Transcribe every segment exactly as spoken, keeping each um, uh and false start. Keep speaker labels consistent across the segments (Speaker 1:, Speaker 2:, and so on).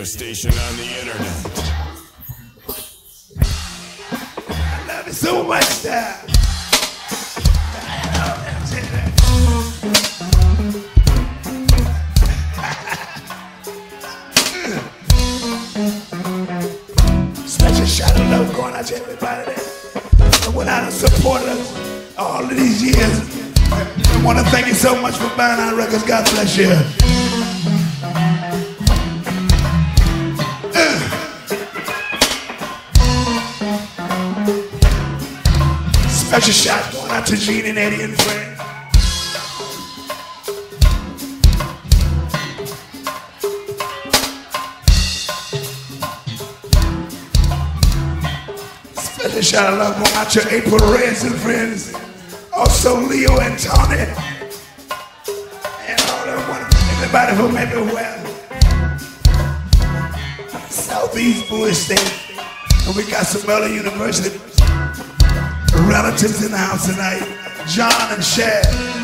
Speaker 1: station on the internet.
Speaker 2: I love it so much now. Special shout of love going out to everybody that went out and supported us all of these years. I want to thank you so much for buying our records. God bless you. Special shout going out to Gene and Eddie and friends. Special shout of love going out to April Reds and friends. Also Leo and Tony. And all that wonderful everybody from everywhere. Southeast Bush State. And we got some other university relatives in the house tonight, John and Shad.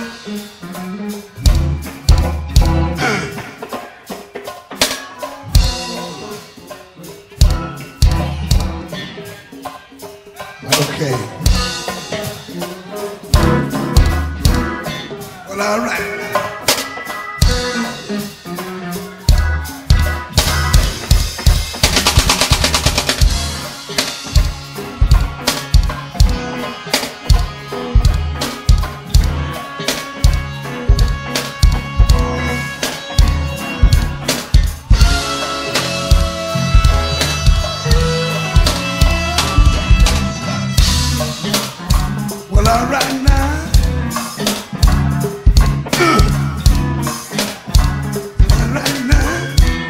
Speaker 2: Uh. Okay. Well, all right. All right now. Uh. All right now.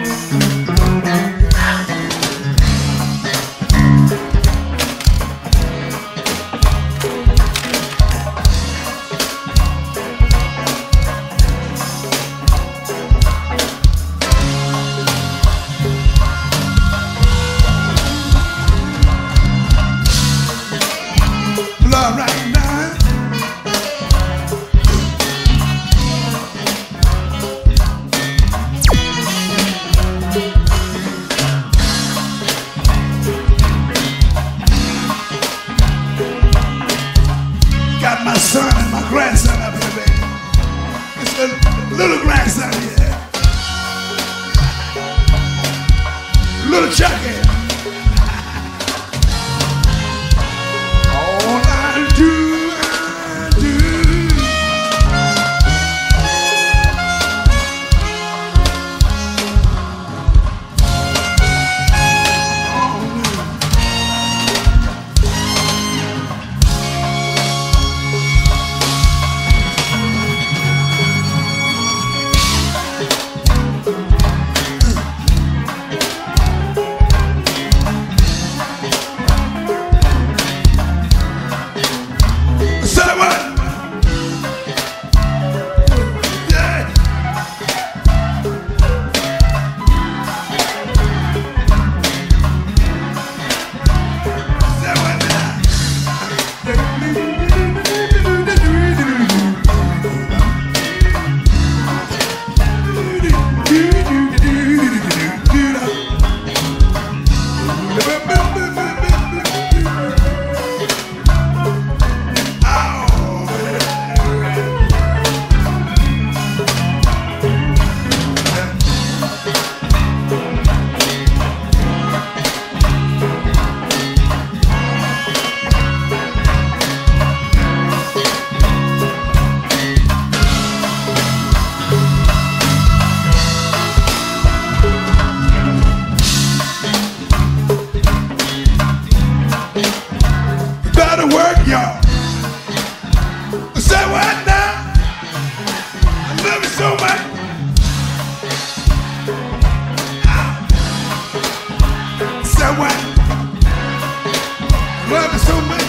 Speaker 2: All right now. Got my son and my grandson up here, baby. It's a little grandson here. Little Chucky. All I do, I do. Work, y'all. Say what now? I love you so much. Say what? I love you so much.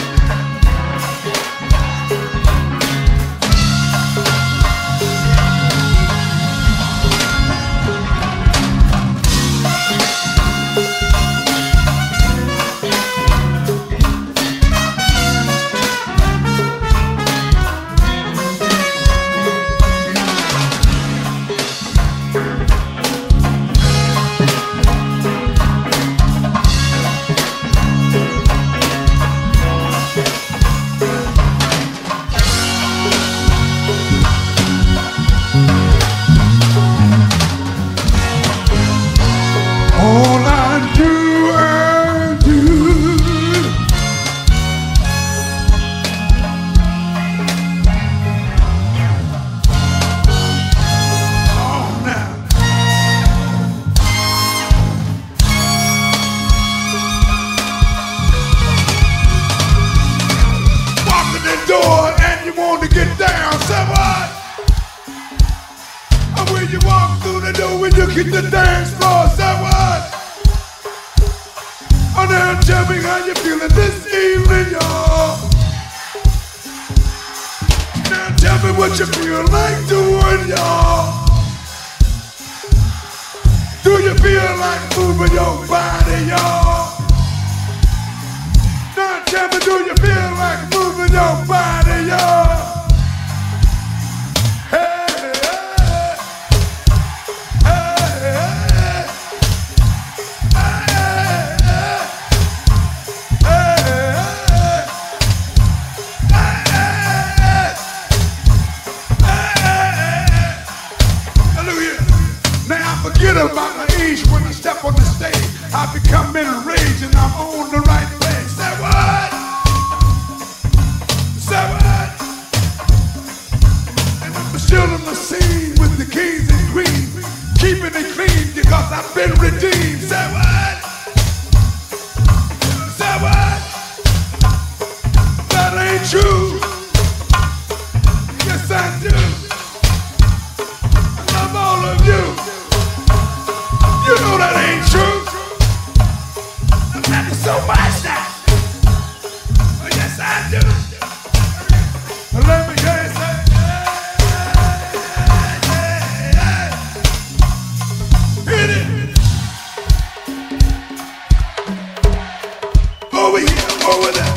Speaker 2: door and you want to get down. Say what? And when you walk through the door, when you get the dance floor, say what? And now tell me how you feeling this evening, y'all. Now tell me what you feel like doing, y'all. Do you feel like moving your body, y'all? Now tell me, do you feel like moving your body, y'all? Hey, hey, hey, hey, forget about my age when I step on the stage. I become enraged and I'm on the right page. Say what? Say what? And I'm still in the scene with the kings and queens, keeping it clean because I've been redeemed. Say what? Say what? That ain't true. Yes, I do. I love all of you. You know that ain't true. I'm laughing so much now. Oh, yes, I do. Let me hear you say, hey, hey, hey. Hit it. Over here, over there.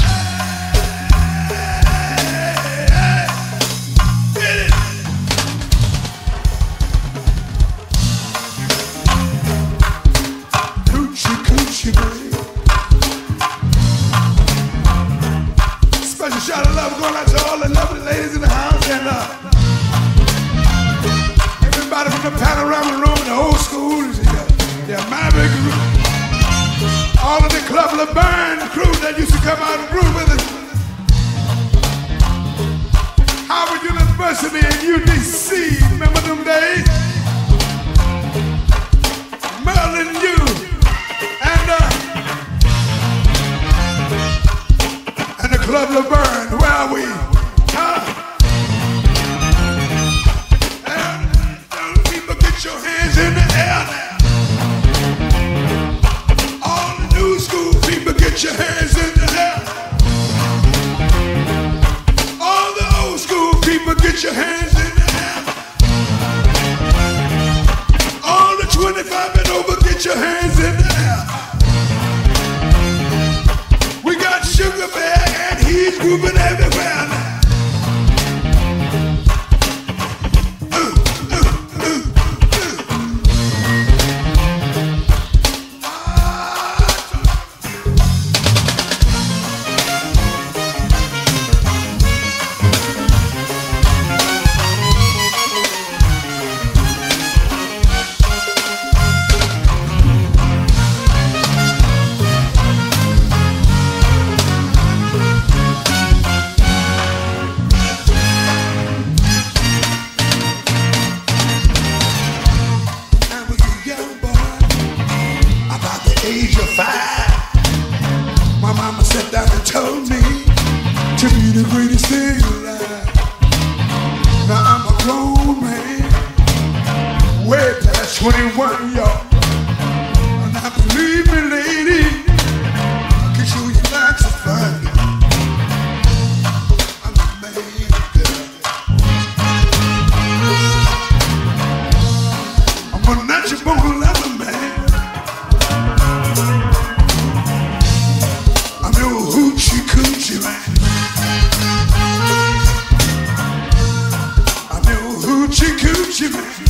Speaker 2: Hey, hey. Hit it. Special shout of love going out to all the lovely ladies in the house and uh, everybody from the panorama room and the old school, the Maverick group, all of the Club LeBaron crew that used to come out and groove with us. Howard University and U D C, remember them days? Merlin U. And uh, and the Club LeBaron, where are we? Huh? And young people, get your hands in the air now. All the new school people, get your hands in the air. All the old school people, get your hands in the air. All the twenty-five and over, get your hands in the air. We got Sugar Bear and he's grooving everywhere now. Uh, uh, uh, uh. Age of five, my mama sat down and told me to be the greatest thing alive. Now I'm a grown man, way past twenty-one, y'all. And I believe me, lady, I can show you lots of fun. I'm a man, girl. I'm a natural born lover, man. Hoochie coochie man. I'm your hoochie coochie man.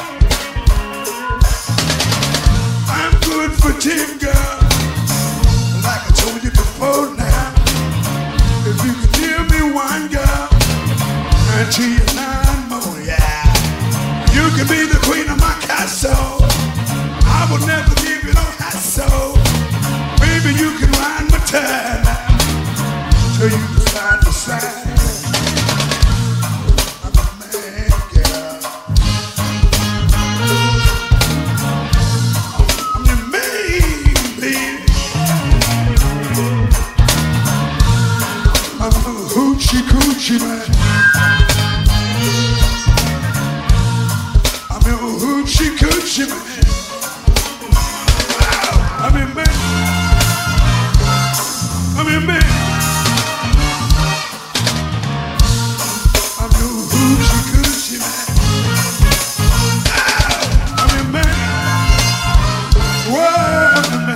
Speaker 2: I'm good for ten, girl. Like I told you before now. If you could give me one, girl, until you nine more, yeah. You can be the queen of my castle. I will never give you no hassle. Baby, you can ride my turn till you decide to side. I'm a man, girl. I'm your man, baby. I'm a hoochie coochie man. I'm your hoochie coochie man. Wow. I'm your man. I'm your man. I'm your hoochie coochie man. Wow. I'm your man. Wow, I'm your man.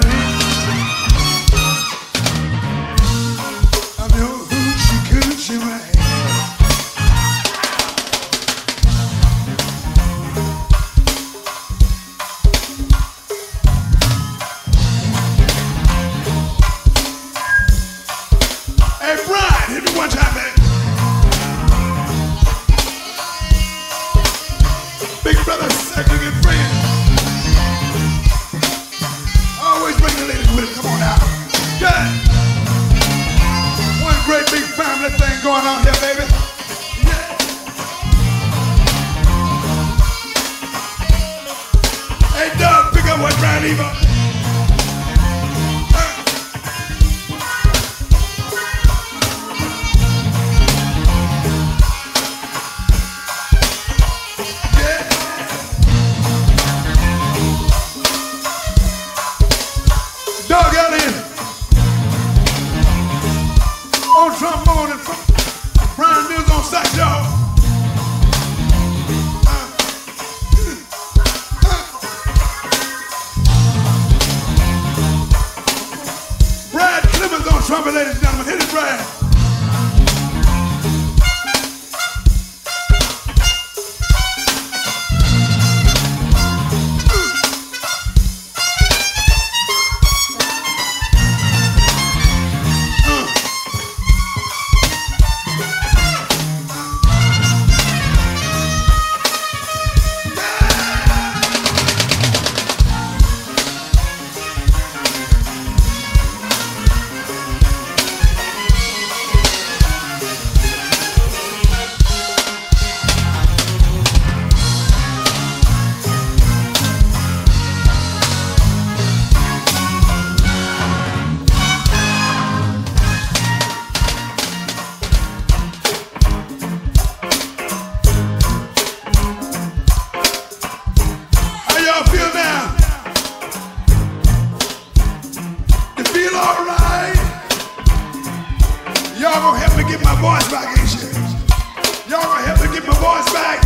Speaker 2: I'm your hoochie coochie man. Hey, Brian, hit me one time, man. Big brother, second and friend. Always bring the ladies with him. Come on now. Good. One great big family thing going on here, baby. Yeah. Hey, Doug, pick up what Brian Eva. Doug Elliott on trombone and Brian Mills on sax, y'all. Uh, uh. Brad Clemens on trumpet, ladies and gentlemen. Hit it, Brad. Y'all gonna help me get my voice back, ain't you? Y'all gonna help me get my voice back?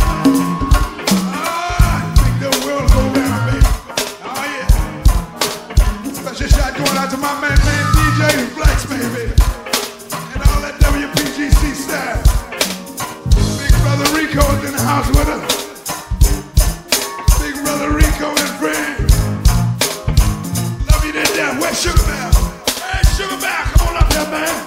Speaker 2: Ah, make the world go round, baby. Oh yeah. Special shot going out to my man, man D J Flex, baby. And all that W P G C staff. Big brother Rico's in the house with us. Big brother Rico and friends. Love you to death. Where's Sugar Bear? Hey, Sugar Bear, come on up here, man.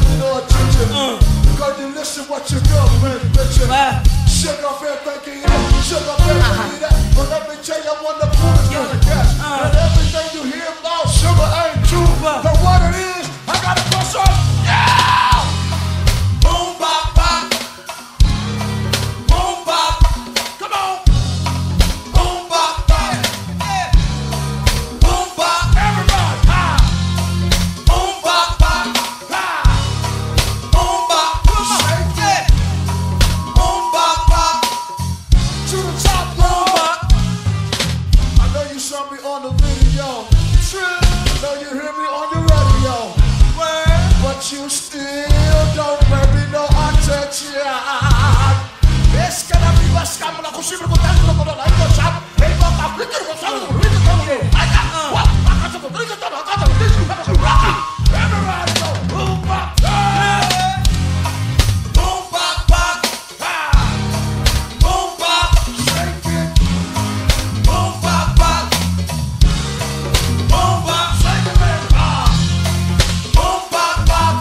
Speaker 2: attention or attention. Uh. Because you listen what your girlfriend's bitching. Uh. Sugar fair, thank you, sugar fair, thank you. But let me tell you, I'm one of the coolest kind of cats. Uh. And everything you hear about sugar ain't true. Uh. But what it is, I got a push up. Yeah! Boom, bop, bop. Boom, bop. Come on. Boom, bop, bop. Yeah. Boom, bop. Everybody. Ha. Boom, bop, bop. Ha. Boom, bop. Come on. Shake it. Boom, bop, bop. To the top, boom, bop. I know you saw me on the video. True. I know you hear me on the radio. Where? But you still don't baby no attention. Es que la vida es como la cosita con tanto con la vida chap. El boca flicker con tanto rico como yo. I got what? I got some rico todo, I got some rico. Everybody go boom bop. Boom bop bop. Boom bop. Shake it. Boom bop bop. Boom bop. Shake it, man. Boom bop bop.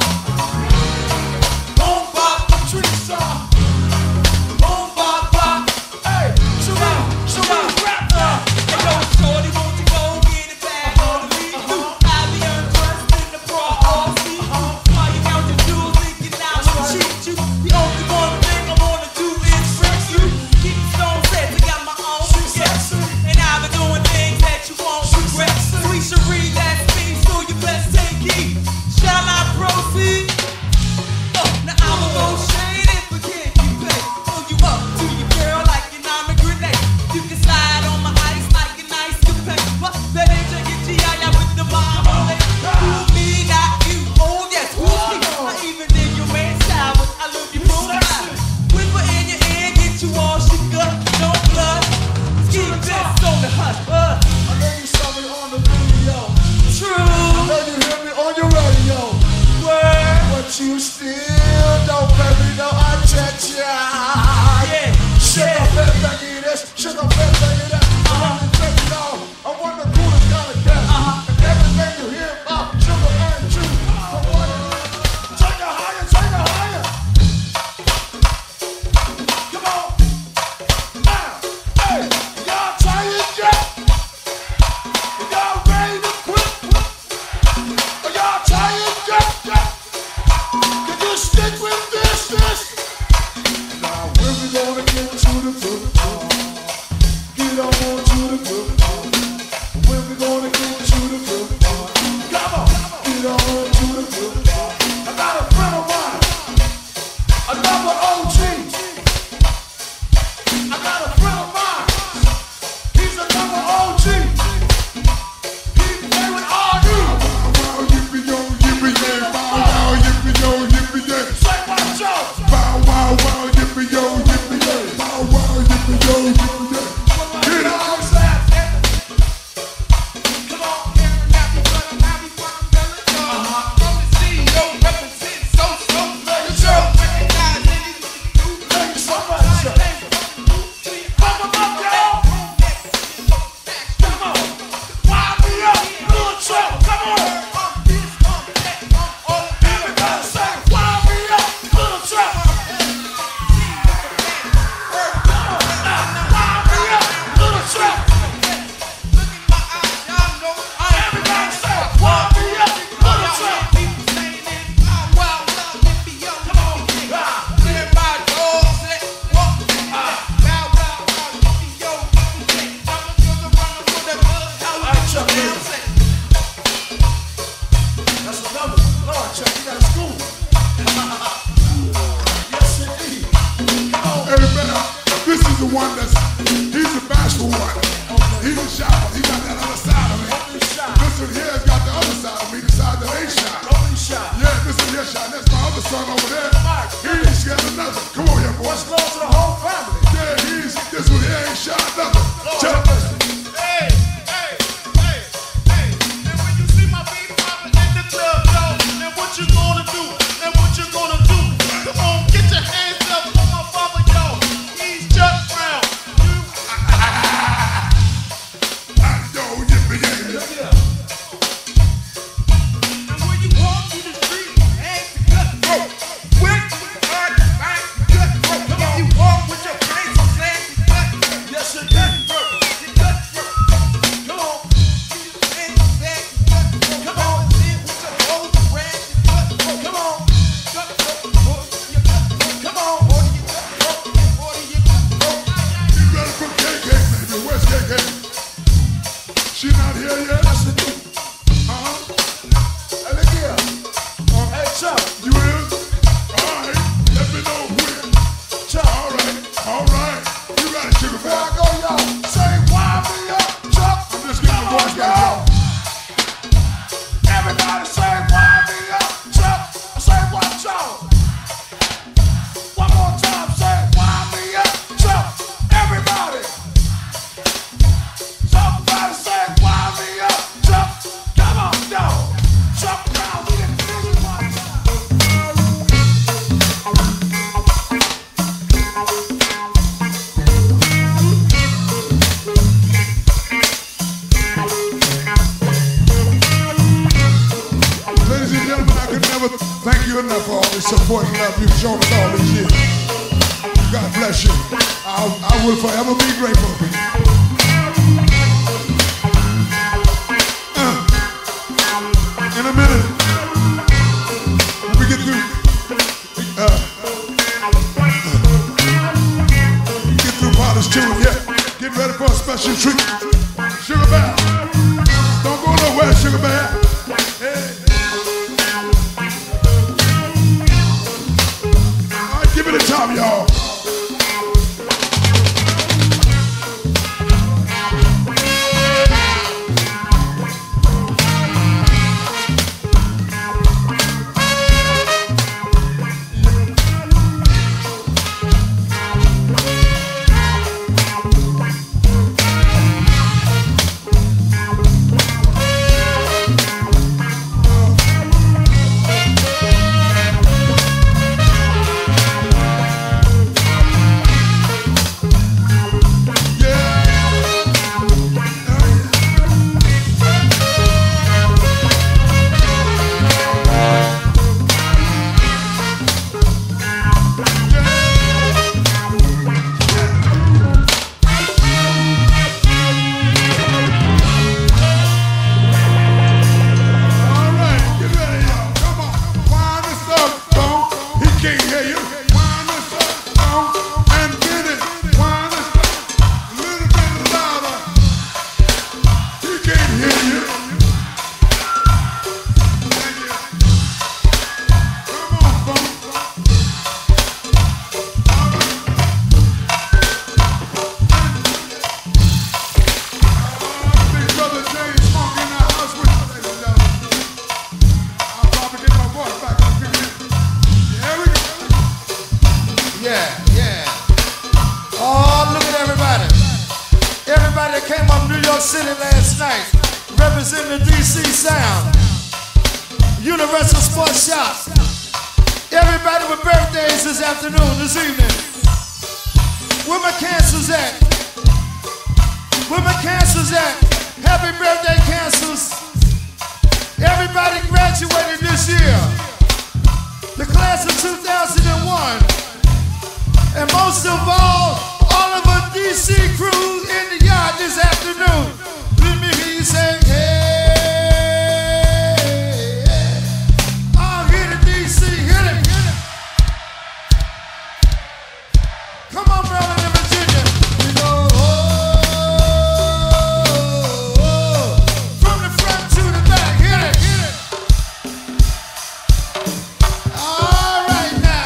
Speaker 2: Boom bop. Patricia. Boom bop bop. Hey, Shuri, Shuri, rap now.
Speaker 3: Hey, yo, shorty, won't you go get it back on the beat? I be undressed in the bra all see-through. While you count your jewels, thinking I will cheat you. The only one thing I wanna do is freak you. Keep the stone set, I got my own yes. And I've been doing things that you won't regret. Sweet Cherie, that's me, so you best take heed. Shall I proceed? Oh, now I'm a little shaded, but can't you pay? Pull you up to your girl like an arm and grenade. You can slide on my ice like an ice capade. What? That ain't your G I with the bomb on it. Who's me, not you? Oh yes, who's me? I even did your man style, but I love you profile. Whisper in your ear, get you all shook up, no blood. Ski best on the hut. Uh,
Speaker 2: I know you saw me on the video.
Speaker 3: true.
Speaker 2: I know you hear me on your radio.
Speaker 3: Word.
Speaker 2: But you still don't pay me no attention.
Speaker 3: Yeah.
Speaker 2: Sugar fair, thank you this. Sugar fair, thank you that. I'm gonna take it all. I'm one of the coolest kind of cats.
Speaker 3: Uh-huh.
Speaker 2: And everything you hear about sugar ain't true. But what it is, take it higher, take it higher. Come on. Now, hey, y'all tired yet? Y'all ready to quit? Are y'all tired yet? yet? Can you stick with this, this? Now when we gonna get to the good part? Get on to the good part. When we gonna get to the good part? Come on, get on to the good part. I got a friend of mine, another O G. I got a friend of mine, he's another O G. He play with R D.
Speaker 4: Bow wow, yippee yo, yippee yay. Bow wow, yippee yo, yippee yay.
Speaker 2: Say my joke.
Speaker 4: Bow wow, wow, yippee yo, yippee yay. Bow wow, yippee yo, yippee yay. Get it.
Speaker 2: Come on, happy, happy, happy, uh-huh. From the C E O, represent so, so, make it show. Recognize it. Thank you so much. Pump 'em up, y'all. Come on. Wind me up, little trouble. Come on. Everybody say, wind me up, little trouble. Wind me up, little trouble. Everybody say, wind me up, little trouble. Come on. Ah. That's another. Lord, Chuck, you got a school. Yes, indeed. Come on.
Speaker 4: Hey man, this is the one that's, he's the bashful one. He's the shy one. He got that other side of me.
Speaker 2: Only shot.
Speaker 4: This one here has got the other side of me, the side that ain't shy.
Speaker 2: Only shot.
Speaker 4: Yeah, this is your shot. That's my other son over there. He ain't scared of nothing. Come on here, boy.
Speaker 2: What's love to the whole family?
Speaker 4: Yeah, he's, this one here ain't shy of nothing. Chuck.
Speaker 2: Hey, hey, hey, hey. And when you see my baby mama in the club, dog, then what you gonna do? Then what you gonna do? Come on, get your hands up for my father, yo. He's Chuck Brown.
Speaker 4: Yo, yippee yay.
Speaker 2: And when you walk through the street, hands together.
Speaker 4: support and love you've shown us all these years. God bless you. I, I will forever be grateful. Uh, in a minute, when we get through, uh, get through part of this tune, yeah. Get ready for a special treat. Sugar Bear. Don't go nowhere, Sugar Bear. Hey. All right, give me the top, y'all.
Speaker 5: All right now.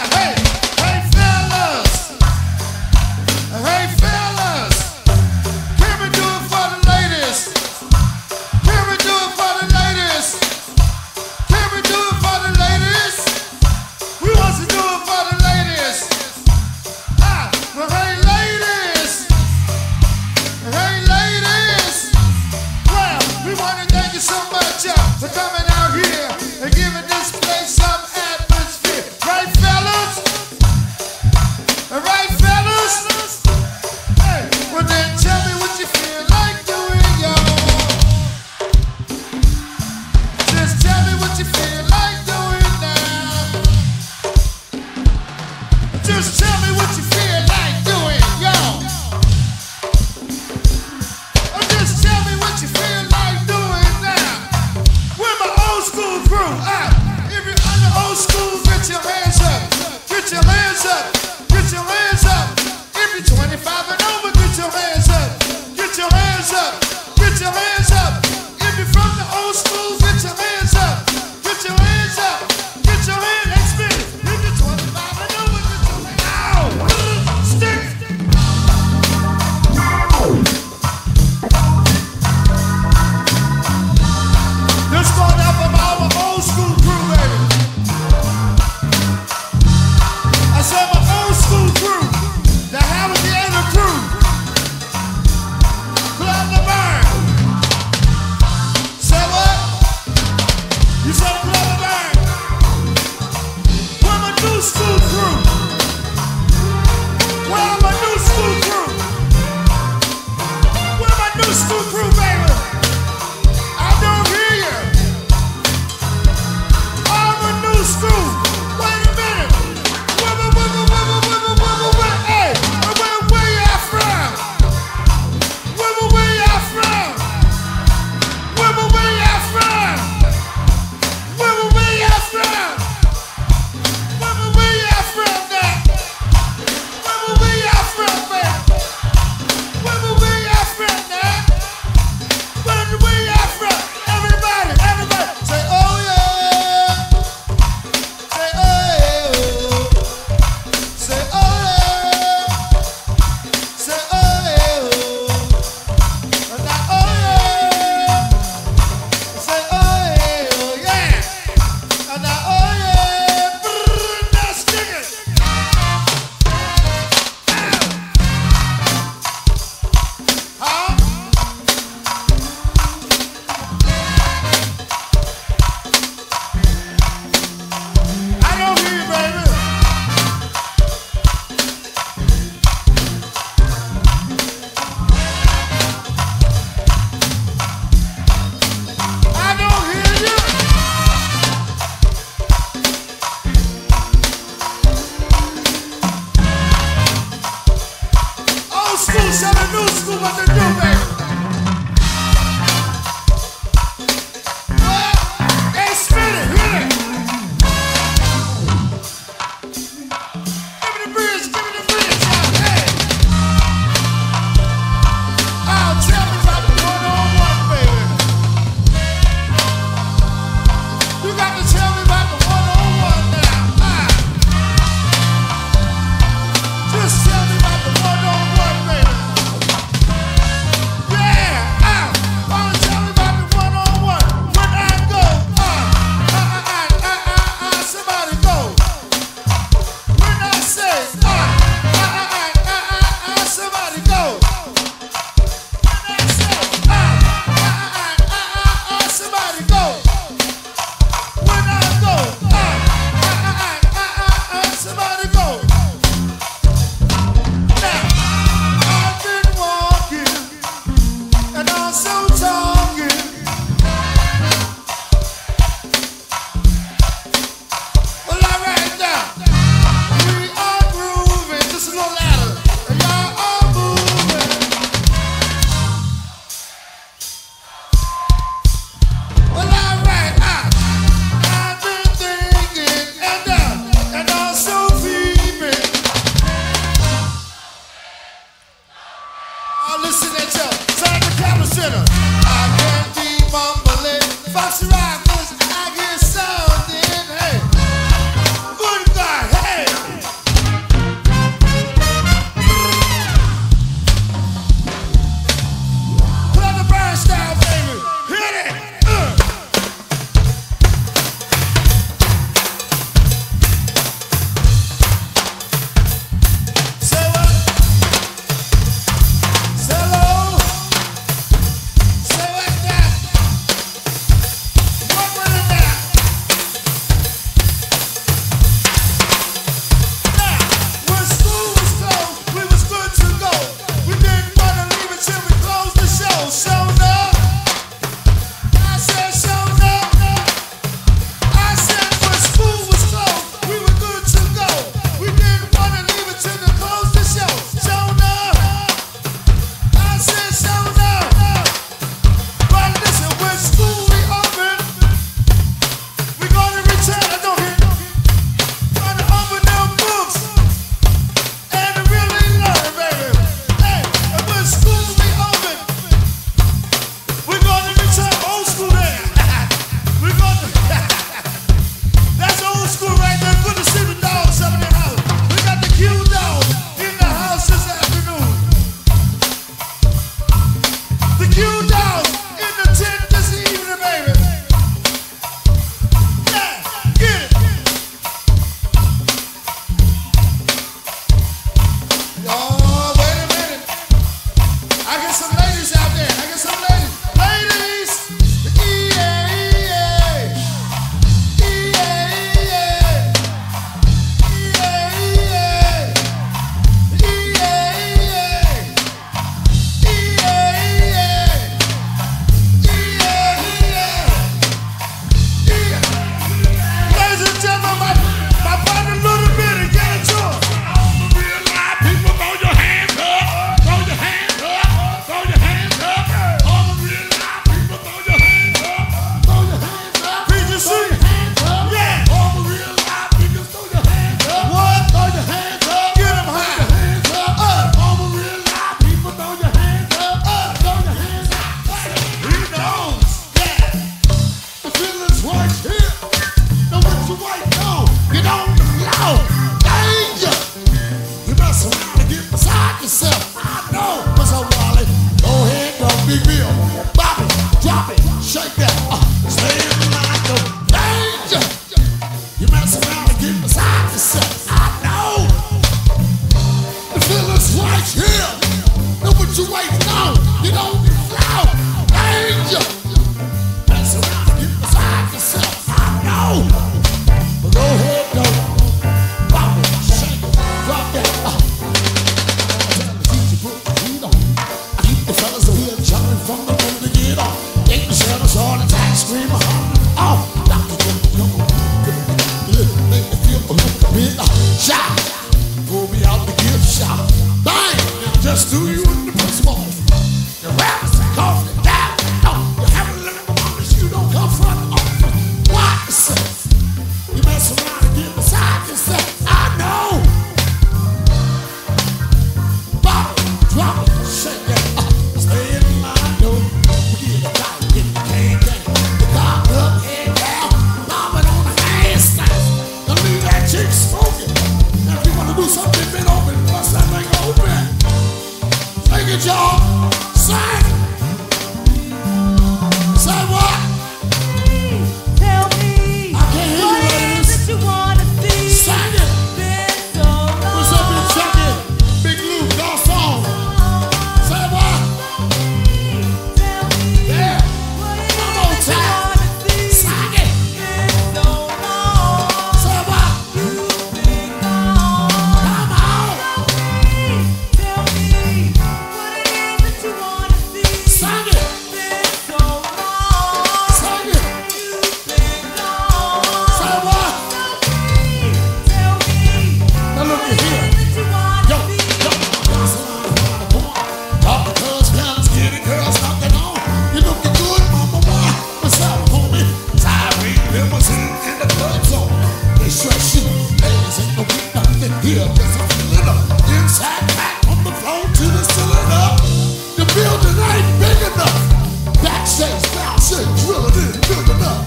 Speaker 2: Backstage, now shit, drill it in, build it up.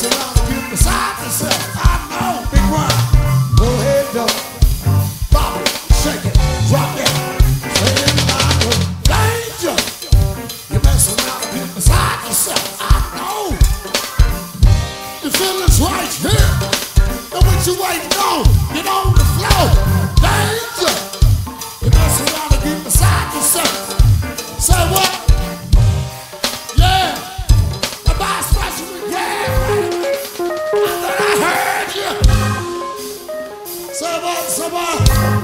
Speaker 2: around and get beside yourself. I know. Big one. Go ahead, though. Bop it, shake it, drop it. Say it loud, danger. You mess around and get beside yourself. I know. The feeling's right here. And what you waiting on? Get on the floor. Danger. You mess around and get beside yourself. Say what? Yeah. The boss special again. I thought I heard you. Say what? Say what?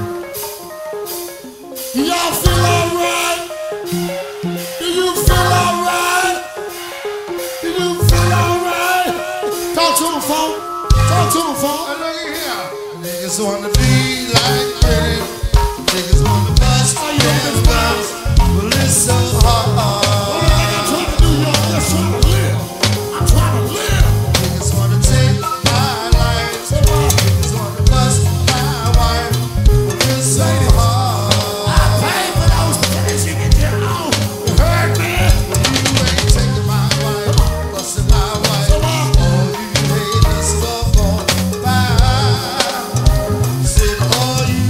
Speaker 2: Do y'all feel alright? Do you feel alright? Do you feel alright? Talk to the phone. Talk to the phone.
Speaker 5: I know you here. Niggas wanna be like Pretty. Niggas wanna bust
Speaker 2: Are you in this bounce?
Speaker 5: well, it's so hard.
Speaker 2: I'm trying to do, y'all. I'm just trying to live. I'm trying to live.
Speaker 5: Niggas wanna take my life.
Speaker 2: Say what?
Speaker 5: Niggas wanna bust my wife. Well, it's so hard.
Speaker 2: I paid for those things you can get on. You heard me?
Speaker 5: You ain't taking my wife, busting my wife.
Speaker 2: Say what?
Speaker 5: All you haters love on fire. Said all you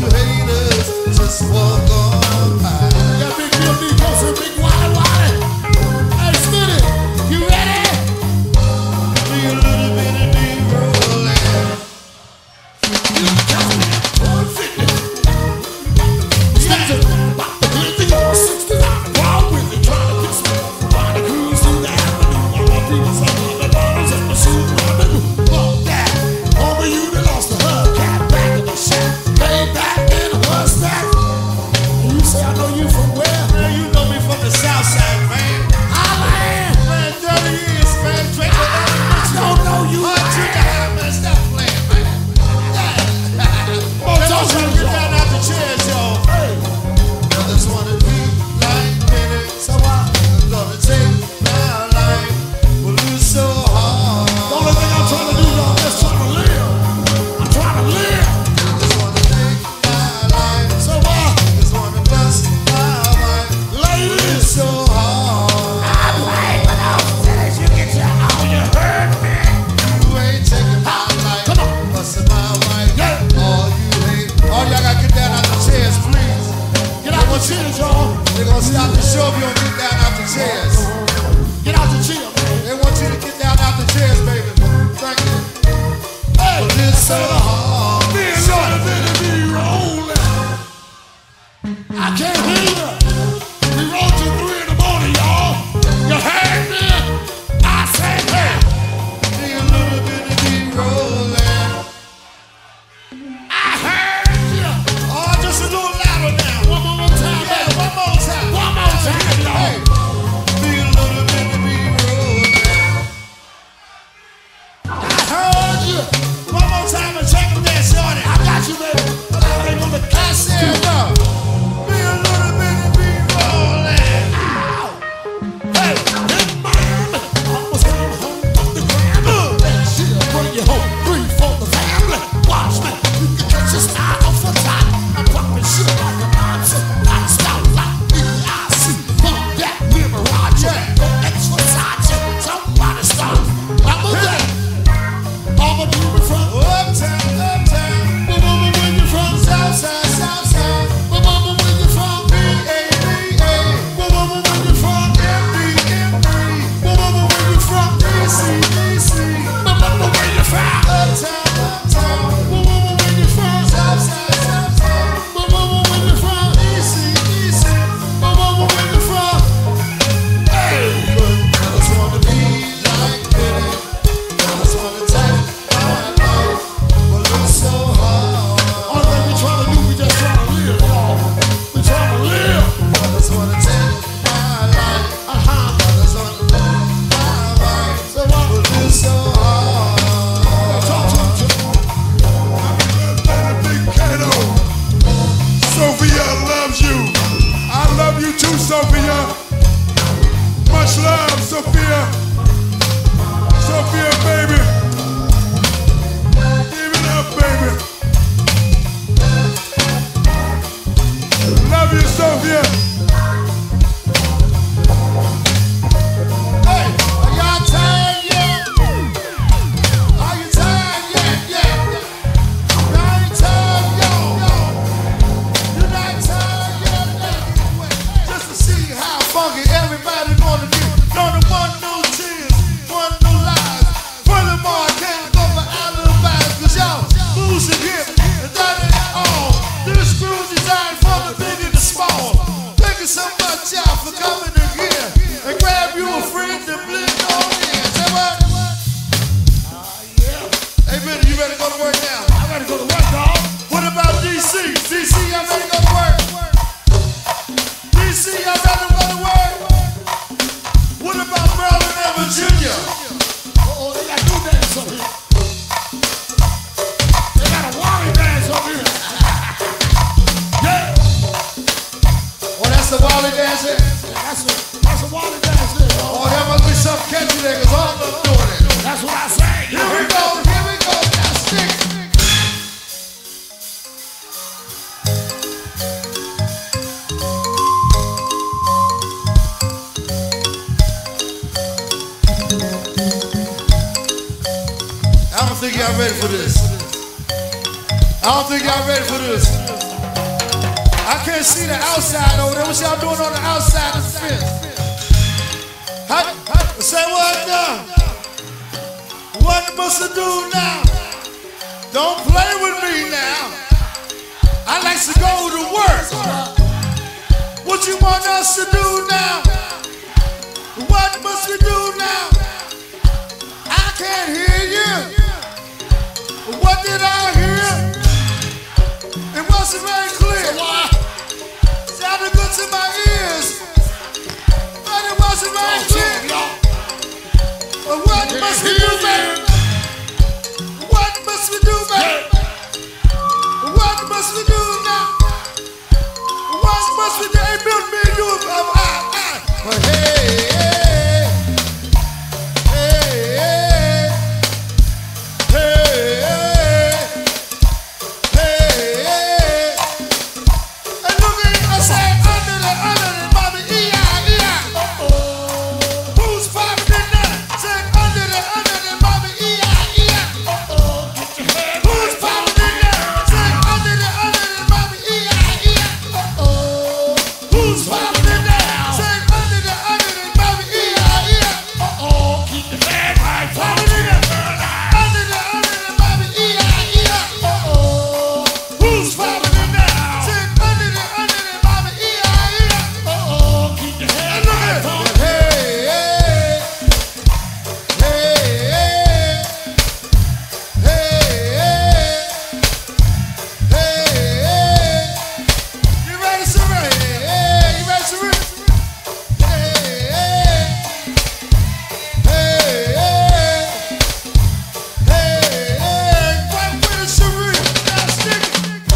Speaker 5: dance over here. They got a Wally dance over here. Yeah. Oh, that's the Wally dance there? That's a, that's a Wally dance there. Oh, there must be some catchy there, because all of them doing it. That's what I say. Here we go, here we go. Now stick. I don't think y'all ready for this. I don't think y'all ready for this. I can't see the outside over there. What y'all doing on the outside of the fence? How, how, say what now? What must I do now? Don't play with me now. I like to go to work. What you want us to do now? What must we do now? I can't hear you. What did I hear? It wasn't very clear. Sounded good to my ears, but it wasn't very clear. But what must we do, baby? What must we do, baby? What must we do now? What must we do? Hey, build me and you. Um, I, I. But hey, hey, hey, hey, hey, hey, hey. And look at you, I say, under the, under the, mommy, E I, E I. Uh-oh. Who's popping in there? Say, under the, under the, mommy, E I, E I. Uh-oh. Who's popping in there? Say, under the, under the, mommy, E I, E I. Uh-oh. Who's popping in there? Say, under the, under the, mommy, E I, E I. Uh-oh. Keep the head right. Popping in there. Under the, under the, mommy, E I, E I. Uh-oh. Who's popping in there? Say, under the, under the, mommy, E I, E I. Uh-oh. Keep the head right. Hey, hey, hey, hey, hey, hey, hey. You ready, sir? Hey, hey, you ready, sir? Hey, hey, hey, hey, hey, hey. Right with it, sir. Now stick it.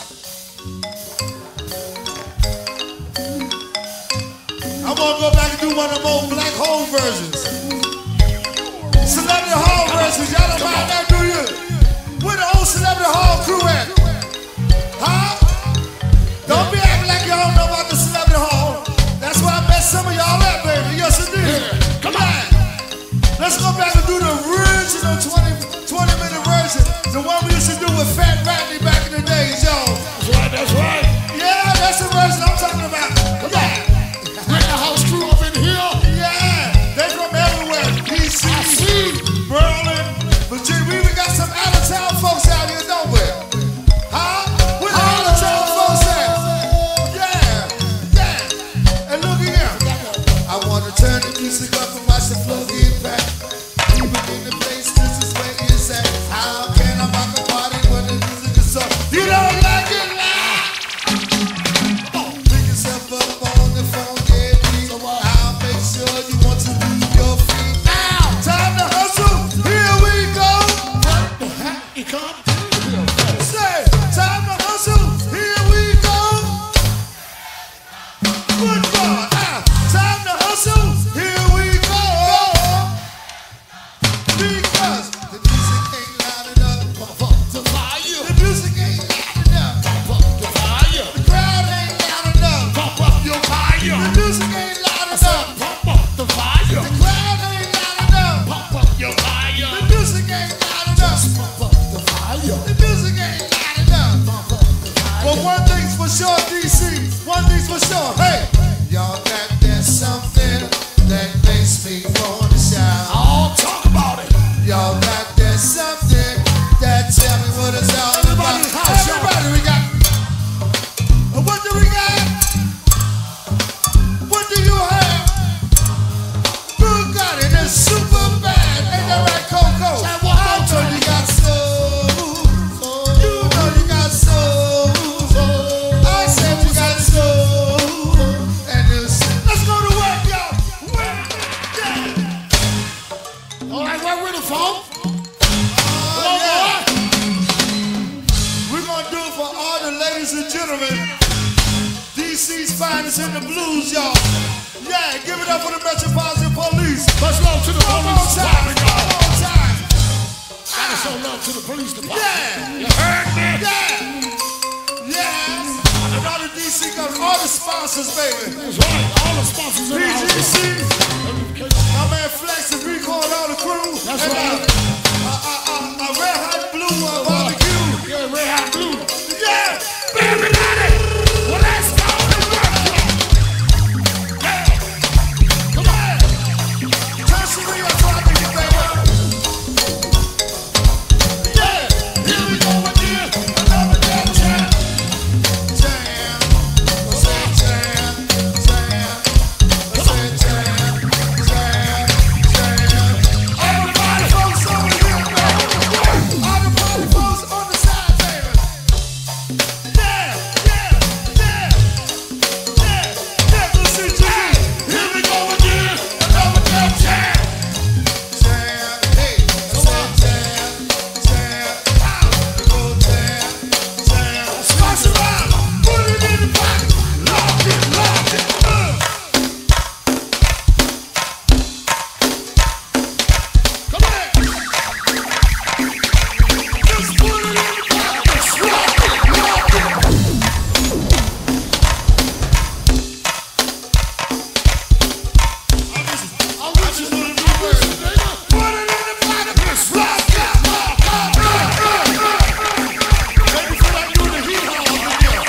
Speaker 5: I'm gonna go back and do one of them old Black Hole versions. Celebrity Hall versions. Y'all don't mind that, do you? Where the old Celebrity Hall crew at? Huh? Don't be acting like y'all don't know about the Celebrity Hall. That's where I met some of y'all at, baby. Yes, indeed. Come on. Let's go back and do the original twenty, twenty minute version. The one we used to do with Fat Radley back in the days, y'all. That's right, that's right. Yeah, that's the version I'm talking about. Come on. Bring the house crew up in here. Yeah, they from everywhere. D C, Berlin, Virginia. We even got some out of town folks out here, don't we? Huh? Where the out of town folks at? Yeah, yeah. And look here. I want to turn the music up and watch the flow get back. Even in the place, this is where it's at. How can I rock a party when the music is so? You don't like it? Pick yourself up on the phone, yeah, please. I'll make sure you want to move your feet. Now, time to hustle. Here we go. What the heck? You come? Say, time to hustle. Here we go. Good God. Now, time to hustle. Here we go. Because the music ain't loud enough. Pump up the fire. The music ain't loud enough. Pump up the fire. The crowd ain't loud enough. Pump up your fire. The music ain't loud enough. Pump up the fire. The crowd ain't loud enough. Pump up your fire. The music ain't loud enough. Pump up the fire. The music ain't loud enough. Pump up the fire. But one thing's for sure, D C. One thing's for sure. Hey, y'all got that something that makes me wanna shout. I'll talk about it. Y'all got that something that tell me what it's all about. Everybody, we got. What do we got? What do you have? Good God, it is super bad. Ain't that right, Coco? I told you got soul. You know you got soul. I said you got soul. And it's ladies and gentlemen, D C's finest in the blues, y'all. Yeah, give it up for the Metropolitan Police.
Speaker 4: Much love to the
Speaker 5: One more
Speaker 4: police
Speaker 5: time,
Speaker 4: department,
Speaker 5: one
Speaker 4: y'all.
Speaker 5: more time.
Speaker 4: Gotta show love to the police department.
Speaker 5: Yeah,
Speaker 4: You heard me?
Speaker 5: yeah, yeah. And all the D C got all the sponsors, baby.
Speaker 4: That's right. All the sponsors in the
Speaker 5: P G
Speaker 4: house.
Speaker 5: C, my man Flex and Rico and all the crew.
Speaker 4: That's
Speaker 5: and,
Speaker 4: right.
Speaker 5: Uh, uh, uh, uh, uh, Red Hot Blue uh, barbecue.
Speaker 4: Yeah, Red Hot Blue.
Speaker 5: Yeah.
Speaker 4: Everybody, well, let's go to work, y'all. Yeah. Come on.
Speaker 5: Tertiary autonomy, baby. Yeah.
Speaker 4: Here we go again. Another damn jam.
Speaker 5: Jam. I said jam. Jam. I said jam. Jam. Jam. All the party folks over here, baby. All the party folks on the side, baby. Yeah. Yeah. Yeah. Yeah. Yeah. Let's see, Jam.
Speaker 4: Here we go again. Another damn jam.
Speaker 5: Jam, hey, I said jam, jam, ah, go jam, jam.
Speaker 4: Smash it out. Put it in the pocket. Lock it, lock it. Uh. Come on. Just put it in the pocket. Just lock it, lock it. I wish you would have done this, nigga. Put it in the pocket. Just lock it, lock it. Uh, uh, uh.
Speaker 5: Baby, feel like doing the hee haw over here.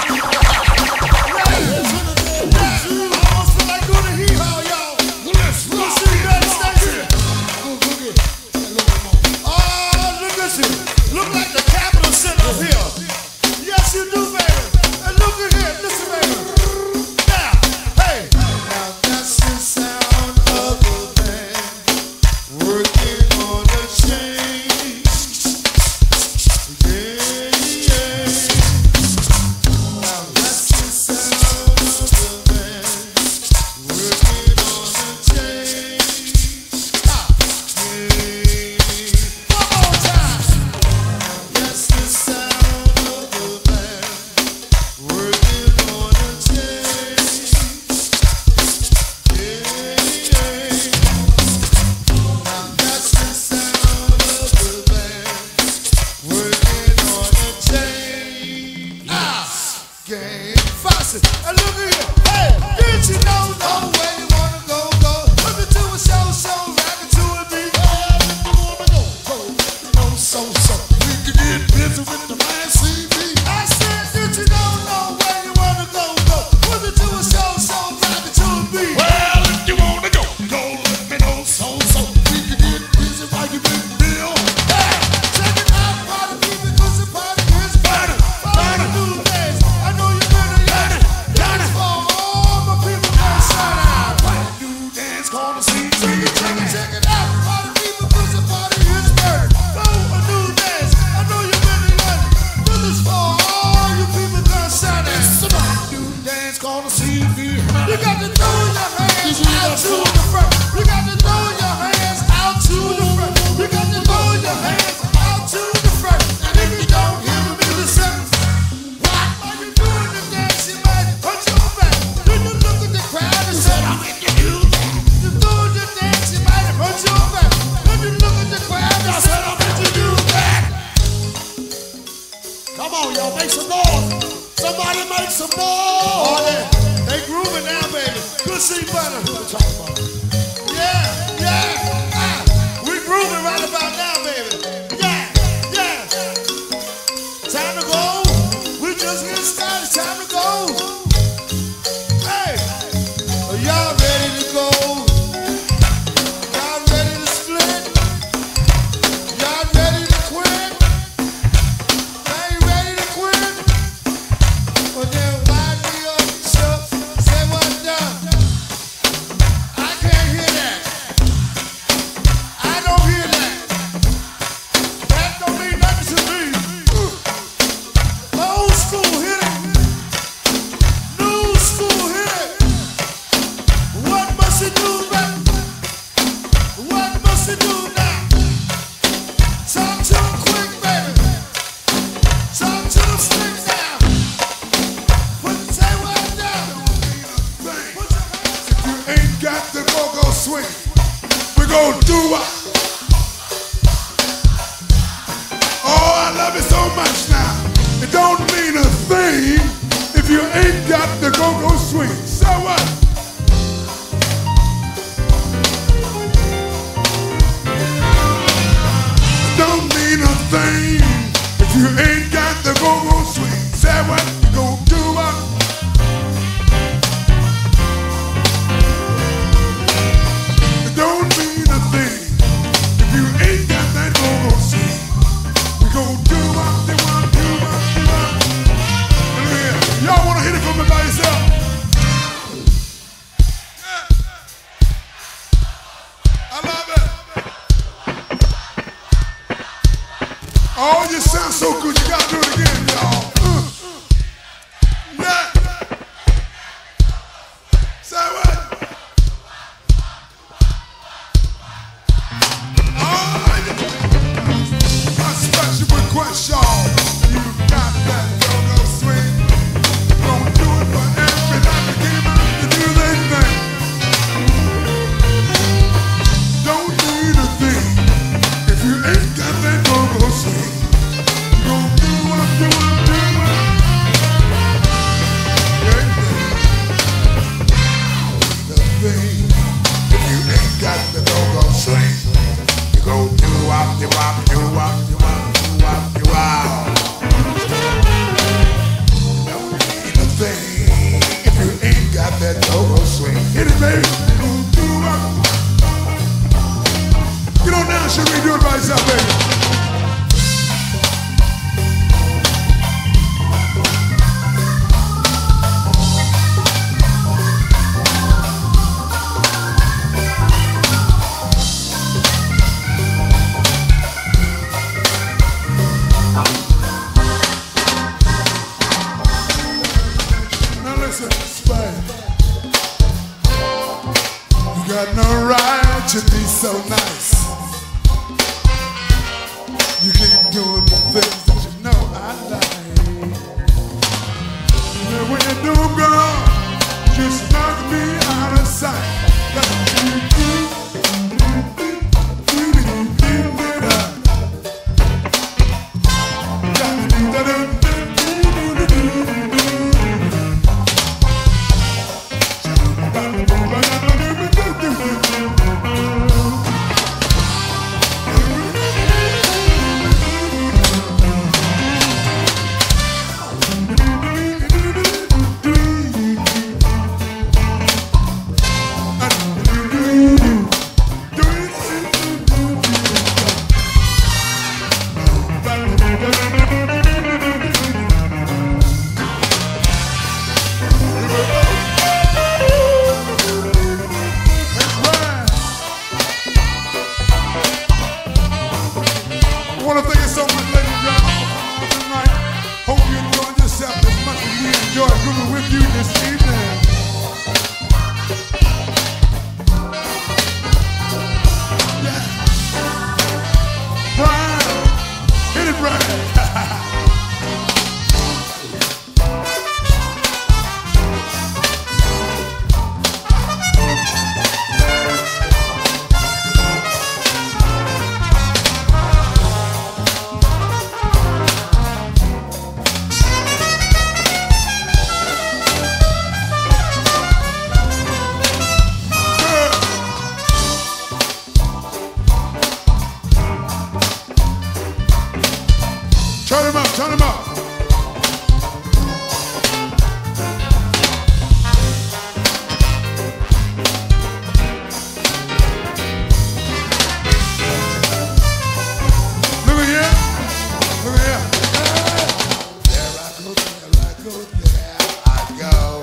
Speaker 5: Yeah, I almost feel like doing the hee haw, y'all.
Speaker 4: Let's
Speaker 5: You
Speaker 4: rock
Speaker 5: see
Speaker 4: it,
Speaker 5: that
Speaker 4: rock
Speaker 5: station?
Speaker 4: it. Go, go get it. A little bit more.
Speaker 5: Oh, look at you. Look like the Capitol Center up here. Yes, you do, baby. And look at here. Listen, baby. Now, hey. Now that's the sound of a man working on a chain. Yeah, yeah. Now that's the sound of a man working on a chain. Ah, yeah. One more time. That's the sound of a man working on a chain. Yeah, yeah. Now that's the sound of a man working on a chain. Ah, game faucet. And look at here. Hey, did you know no where you wanna go? Go look into a show, show, rap it to a beat.
Speaker 4: You wanna go, go, you know, so, so. We can get busy with the man C D.
Speaker 5: I said, did you know no where you wanna go? Go look into a show, show, rap it to a beat.
Speaker 4: Well, if you wanna go, go, let me know, so, so. We can get busy while you big bill.
Speaker 5: Hey, check it out, party people, 'cause the party is
Speaker 4: Party,
Speaker 5: Follow
Speaker 4: party.
Speaker 5: the new days. I know you're gonna learn it. That is for all my people that shout out.
Speaker 4: You dance, gonna see,
Speaker 5: Check it, check it, check it out, party people, 'cause the party is burning. Follow a new dance. I know you're gonna learn it. This is for all you people that shout out.
Speaker 4: you dance, gonna see me.
Speaker 5: You got to throw your hands out to the front. You got to throw your hands out to the front. You got to throw your hands out to the front. And if you don't hear me, listen. What are you doing the dance? You might hurt your back. Then you look at the crowd and say, I'm in the music. You do the dance, you might hurt your back. Then you look at the crowd and say, I'm in the music.
Speaker 4: Come on, y'all, make some noise. Somebody make some
Speaker 5: Oh,
Speaker 4: noise.
Speaker 5: they, they grooving now, baby. Good see, butter.
Speaker 4: Talk about it.
Speaker 5: Yeah, yeah, ah, we grooving right about now, baby. Yeah, yeah. Time to go. We just getting started. Time to go. Hey, are y'all ready to go? Y'all ready to split? Y'all ready to quit? Are you ready to quit? Well, then wind me up, so say what done. I can't
Speaker 2: much now. It don't mean a thing if you ain't got the go-go swing. So what? It don't mean a thing if you ain't got the go-go swing. Say what? You gon' do what? It don't mean a thing if you ain't got that go-go swing. We gon' do what they want, do what they want. Y'all wanna hit it from by yourself? Yeah. I love it. Oh, you sound so good, you gotta do it again, y'all. Uh. Yeah. Say what? Oh, yeah. A special request, y'all. You got that go-go swing. Gonna do it for everybody that came out to do their thing. Don't need a thing if you ain't got that go-go swing. You gon' do what, do what, do what. Yeah, yeah. The thing if you ain't got the go-go swing. You gon' do wop, do wop, do wop, do wop, do wop, do wop. Thing if you ain't got that go-go swing. Hit it, baby. Get on down, Cherie. Do it by yourself, baby. You got no right to be so nice. You keep doing the things that you know I like. And when you do, girl, just knock me out of sight. I want to thank you so much, ladies and gentlemen, for tonight. Hope you enjoyed yourself as much as we enjoyed grooving with you this evening. Yeah. Brian, hit it, Brian. Turn him up, turn him up. Look at here. Look at here. There I go, there I go, there I go.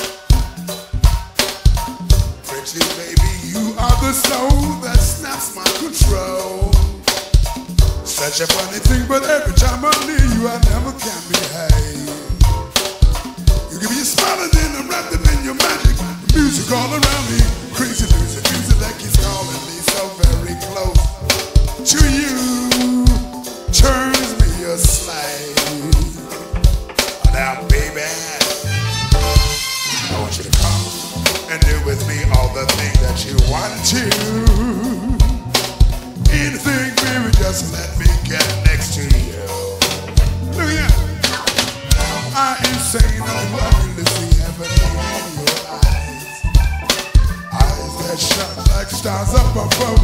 Speaker 2: Pretty baby, you are the soul that snaps my control. Such a funny thing, but every time I'm near you, I never can behave. You give me a smile and then I'm wrapped up in your magic. The music all around me, crazy music, music that keeps calling me so very close to you. Turns me a slave. Now, baby, I want you to come and do with me all the things that you want to. Anything, baby, just let me get next to you.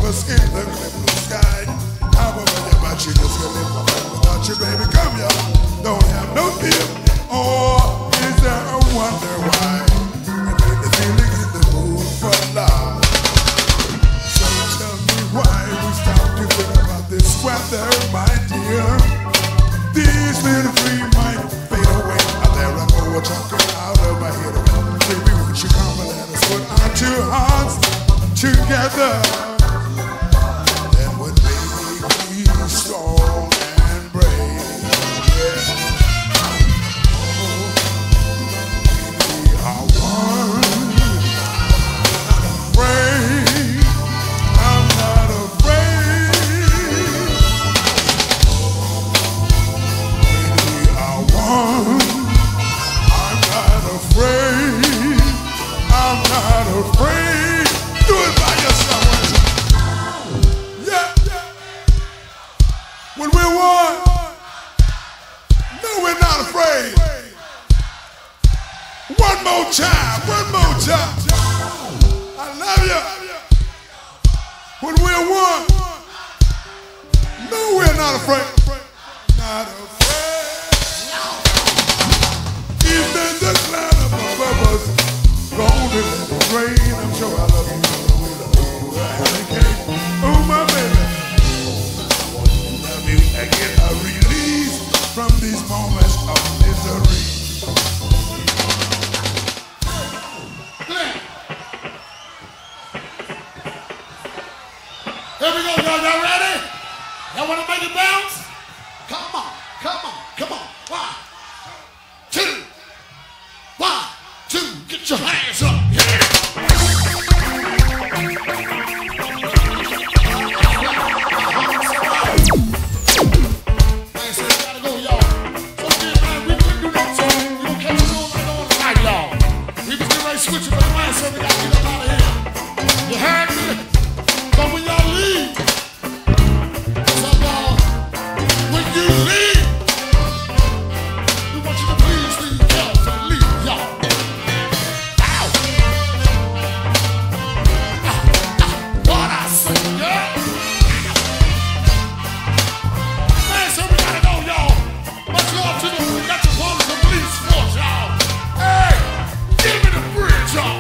Speaker 2: us in the blue sky. However, but you just gonna live my life without you, baby. Come here, don't have no fear. Or is there a wonder why? And then the feeling in the mood for love. So tell me why we stop to think about this weather, my dear. These little dreams might fade away. Out there I know we're talking out of my head. Baby, won't you come and let us put our two hearts together? That would make me strong and brave. Yeah. Oh, we are one. I'm not afraid. I'm not afraid. We are one. I'm not afraid. I'm not afraid. Do it by yourself. Yeah. When we're one, no, we're not afraid. One more time, one more time. I love you. When we're one, no, we're not afraid. Not afraid. Even the cloud above us, gonna let it rain. I'm sure I love you. We love you. A hurricane. Oh, my baby. Love you and get a release from these moments of misery.
Speaker 5: Here we go, y'all. Y'all ready? Y'all want to make it bounce? Come on, come on, come on. One, two, one, two. Get your hands up. Yeah. Man, so we gotta go, y'all. So again, man, we couldn't do that song. You don't catch us all night on tonight, y'all. We was getting ready to switch it, but man, so we gotta get up out of here. You heard me? So when y'all leave, so y'all, when you leave, we want you to please leave carefully, y'all. Ow! Ah, ah, what I say, yeah? Man, so we gotta go, y'all. Much love to the Metropolitan Police Force, y'all. Hey, give me the bridge, y'all.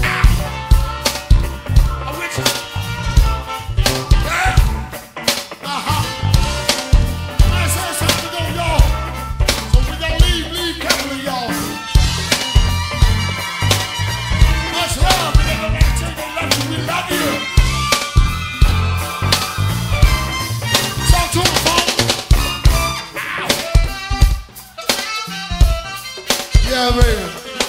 Speaker 5: Ow! I'm with you.
Speaker 6: Yeah, baby.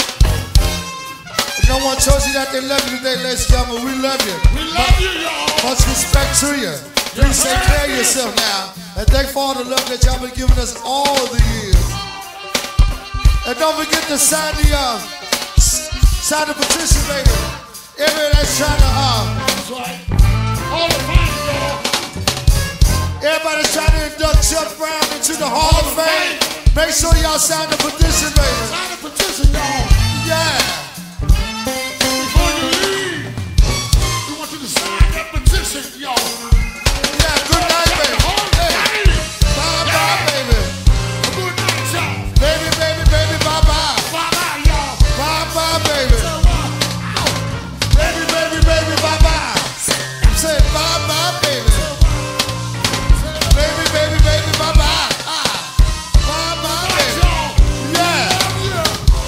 Speaker 6: If no one told you that they love you today, ladies and gentlemen, we love you.
Speaker 5: We love you, y'all.
Speaker 6: Much respect to you. Please take care of yourself now. And thank for all the love that y'all been giving us all the years. And don't forget to sign the uh, sign the petition, baby. Everybody that's trying to uh,
Speaker 5: That's right. All the fun, y'all.
Speaker 6: everybody's trying to induct Chuck Brown into the Hall of Fame. Make sure y'all sign the petition, baby.
Speaker 5: Sign the petition, y'all.
Speaker 6: Yeah.
Speaker 5: Before you leave, we want you to sign that petition, y'all.
Speaker 6: Yeah, good night, baby. Hey. Bye-bye, baby.
Speaker 5: Good night, y'all.
Speaker 6: Baby, baby, baby, bye-bye.
Speaker 5: Bye-bye, y'all.
Speaker 6: Bye-bye, baby.
Speaker 5: So, uh, ow.
Speaker 6: Baby, baby, baby, bye-bye. Say bye-bye, baby. Baby, baby, baby, bye-bye. Ah. Bye-bye,
Speaker 5: Good night,
Speaker 6: baby.
Speaker 5: y'all.
Speaker 6: Yeah.
Speaker 5: Love you.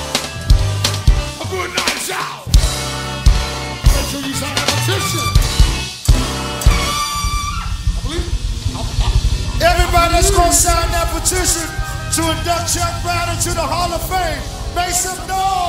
Speaker 5: A good night, y'all. Make sure you sign that petition. I believe. I, I,
Speaker 6: Everybody that's gonna sign that petition to induct Chuck Brown into the Hall of Fame, make some noise.